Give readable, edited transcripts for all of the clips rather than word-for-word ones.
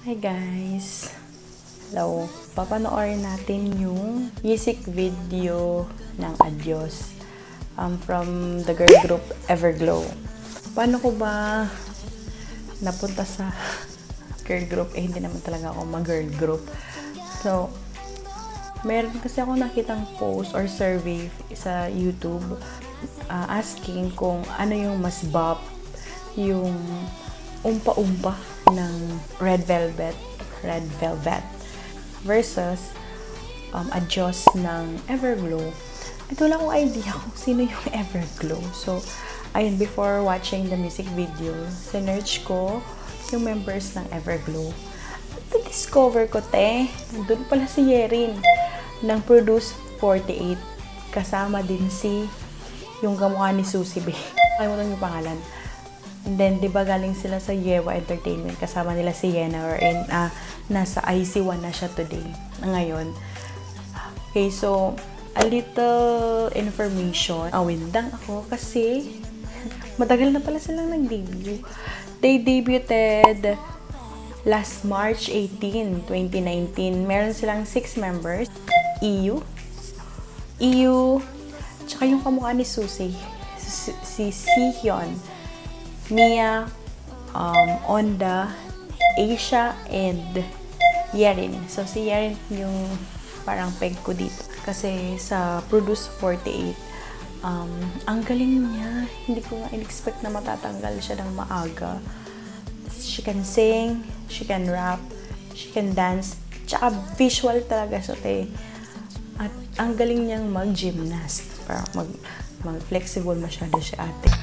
Hi guys! Hello! Papanoorin natin yung music video ng Adios from the girl group Everglow. Paano ko ba napunta sa girl group? Hindi naman talaga ako mag-girl group. So, meron kasi ako nakitang post or survey sa YouTube asking kung ano yung mas bop, yung umpa-umpa ng Red Velvet versus Adios ng Everglow. At wala akong idea kung sino yung Everglow. So, ayun, before watching the music video, sinerch ko yung members ng Everglow. At discover ko, nandun pala si Yerin ng Produce 48. Kasama din yung kamukha ni Susie B. Kalimutan yung pangalan. And then, di ba galing sila sa Yewa Entertainment, kasama nila si Yena, or nasa IC1 na siya today, ngayon. Okay, so, a little information. Awindang ako kasi matagal na pala silang nag-debut. They debuted last March 18, 2019. Meron silang 6 members. EU, tsaka yung kamukha ni Susie, si Sihyun, Mia, Onda, Asia, and Yerin. So, si Yerin yung parang peg ko dito. Kasi sa Produce 48, ang galing niya. Hindi ko nga in-expect na matatanggal siya ng maaga. She can sing, she can rap, she can dance, tsaka visual talaga siya, At ang galing niyang mag-gymnast. Parang mag-flexible masyado siya, ate.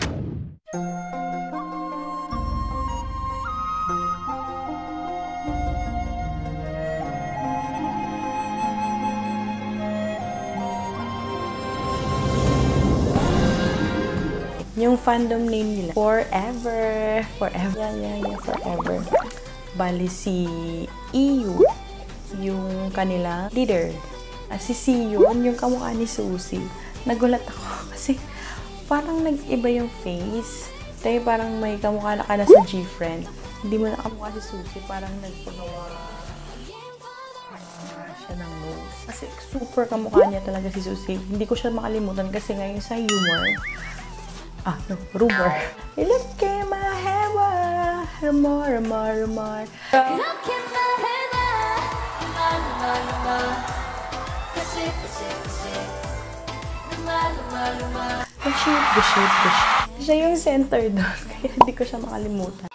Yung fandom name nila, Forever. Yeah, Forever. Bali si EU, yung kanilang leader. Si Siyon, yung kamukha ni Susie. Nagulat ako kasi parang nag-iba yung face. Parang may kamukha na ka na sa G-Friend. Hindi mo na kamukha si Susie. Parang nagpagawa siya ng nose. Kasi super kamukha niya talaga si Susie. Hindi ko siya makalimutan kasi ngayon sa humor. Rumor. Look in my head, rumor. Look in my head, the shape. Siya yung center doon, kaya hindi ko siya makalimutan.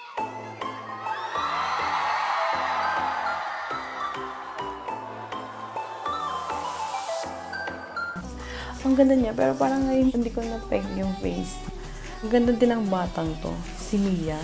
Ang ganda niya, pero parang ngayon hindi ko na-peg yung face. Ang ganda din ng batang to, si Mia.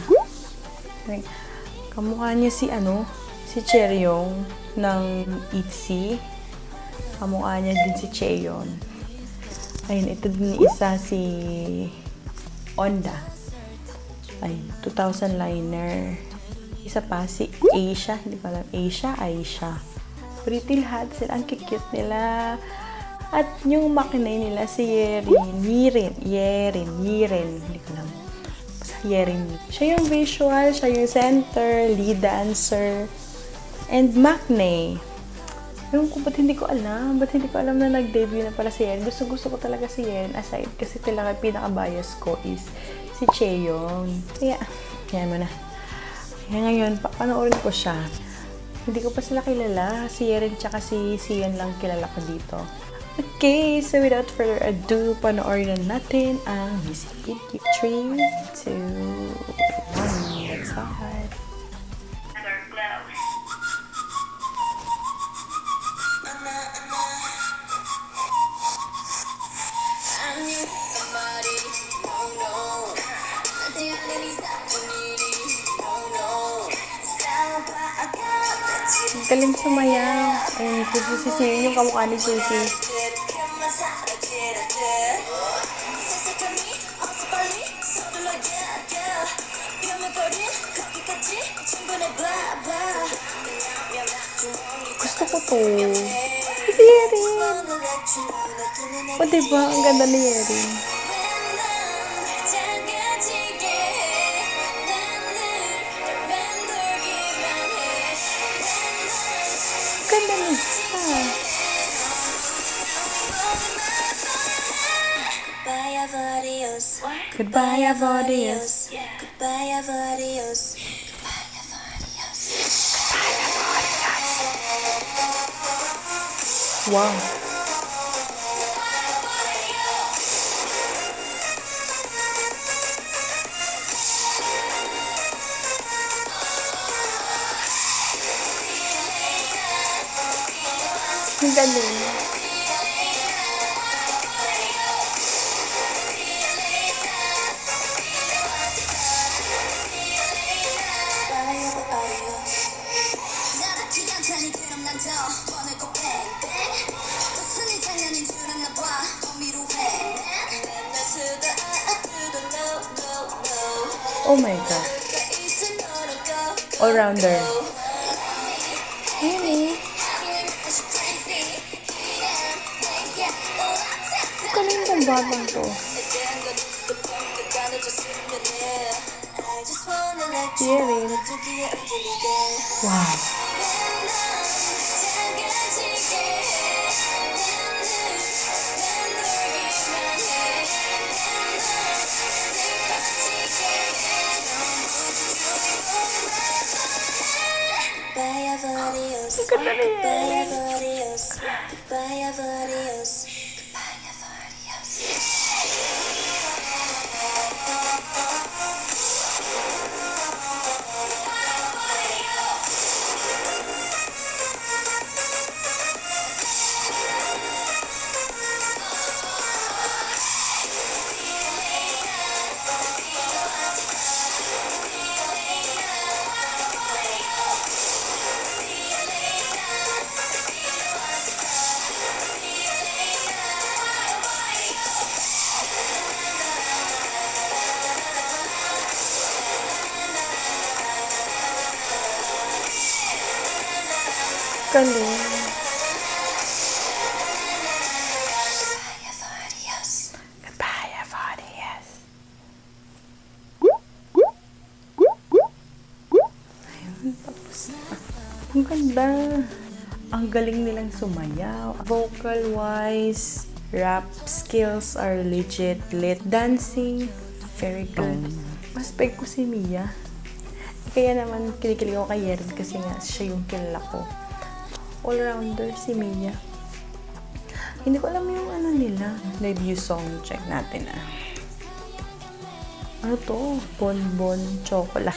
Kamukha niya si Cheryong ng ITZY. Kamukha niya din si Cheon. Ayun, ito din isa si Onda. Ayun, 2000 liner. Isa pa si Asia, hindi ko alam. Aisha. Pretty lahat sila, ang cute nila. At yung makinay nila si Yerin. Hindi ko alam. Yerin. Siya yung visual, siya yung center, lead dancer, and maknae. Yung ba't hindi ko alam na nag-debut na pala si Yerin. Gusto ko talaga si Yerin aside kasi talaga pinaka-bias ko is si Cheon. Kaya, yan mo na. Kaya ngayon, panoorin ko siya. Hindi ko pa sila kilala. Si Yerin tsaka si Sian lang kilala ko dito. Okay, so without further ado, panoorin na natin ang music video. 3, 2, 1, let's start. Galing sumayaw. Ayun, sisisihin yung kamukha ni Susie. Gusto ko to. Si Yerin. O, diba? Ang ganda ni Yerin. ganda nila. Goodbye, Avodius. Goodbye, Avodius. Wow. Ang galing. Oh my God. All-rounder. Really? Galing ng batang to. Really? Wow. Ganda na yan. Galing. Goodbye, Avodius. Ayun, tapos na. Ang ganda. Ang galing nilang sumayaw. Vocal-wise, rap skills are legit lit. Dancing, very good. Mas peg ko si Mia. Kaya naman kinikilig ako kay Yerin kasi nga siya yung kilala ko. All-rounder si Mia. Hindi ko alam yung ano nila. Debut song. Check natin ah. Ano to? Bonbon Chocolate.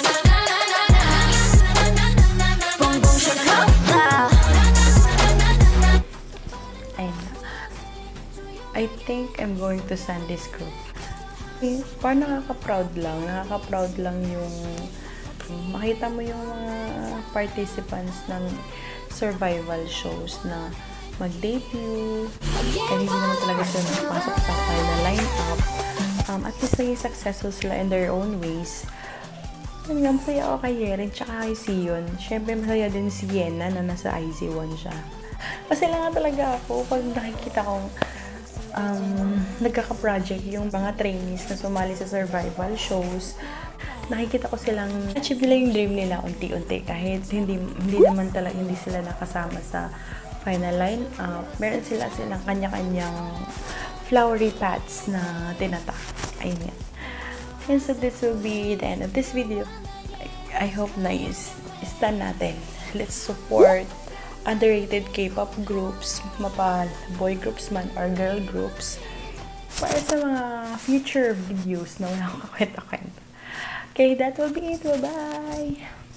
Ayun na. I think I'm going to send this group. Okay, parang nakaka-proud lang. Nakaka-proud lang yung makita mo yung mga participants ng survival shows na mag-debut. Kasi hindi naman talaga sila nakapasok sa final line-up. At least naging successful sila in their own ways. Yun nga, masaya ako kay Yerin tsaka kay Sion. Siyempre, masaya din si Yena na nasa IZ1 siya. Masaya nga talaga ako pag nakikita kong nagkaka-project yung mga trainees na sumali sa survival shows. Nakikita ko silang achieve nila yung dream nila unti-unti kahit hindi naman talaga hindi sila nakasama sa final line-up. Meron silang kanya-kanyang flowery paths na tinatak. Ayun yan. And so this will be the end of this video. I hope na stand natin. Let's support underrated K-pop groups, mapa boy groups man or girl groups, para sa mga future videos na wala akong kwenta-kwenta. Okay, that will be it. Bye-bye!